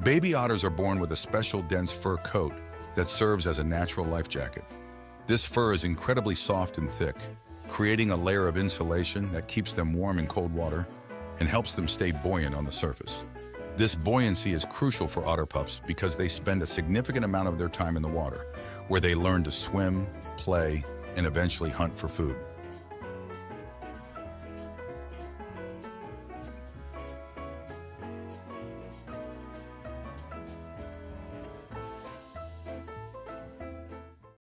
Baby otters are born with a special dense fur coat that serves as a natural life jacket. This fur is incredibly soft and thick, creating a layer of insulation that keeps them warm in cold water and helps them stay buoyant on the surface. This buoyancy is crucial for otter pups because they spend a significant amount of their time in the water, where they learn to swim, play, and eventually hunt for food.